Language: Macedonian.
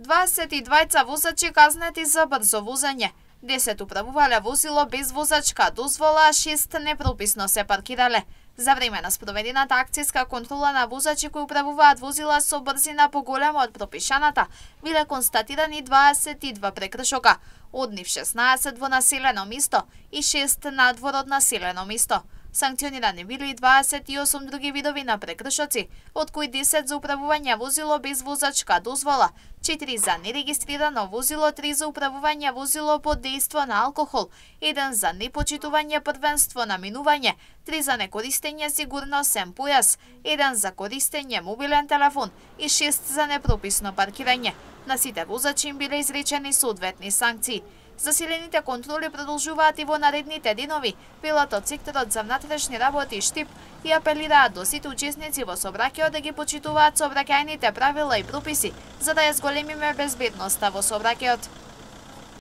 22 возачи казнети за брзо возење. 10 управувале возило без возачка дозвола, 6 непрописно се паркирале. За време на спроведената акцијска контрола на возачи кои управуваат возила со брзина поголема од пропишаната, биле констатирани 22 прекршока, од нив 16 во населено место и 6 надвор од населено место. Санкционирани били и 28 други видови на прекршоци, од кои 10 за управување возило без возачка дозвола, 4 за нерегистрирано возило, 3 за управување возило под дејство на алкохол, 1 за непочитување првенство на минување, 3 за некористење сигурносен појас, 1 за користење мобилен телефон и 6 за непрописно паркирање. На сите возачи им биле изречени соодветни санкции. Засилените контроли продолжуваат и во наредните денови. Пилотот секторот за внатрешни работи Штип и апелираат до сите учесници во сообраќајот да ги почитуваат сообраќајните правила и прописи, за да ја зголемиме безбедноста во сообраќајот.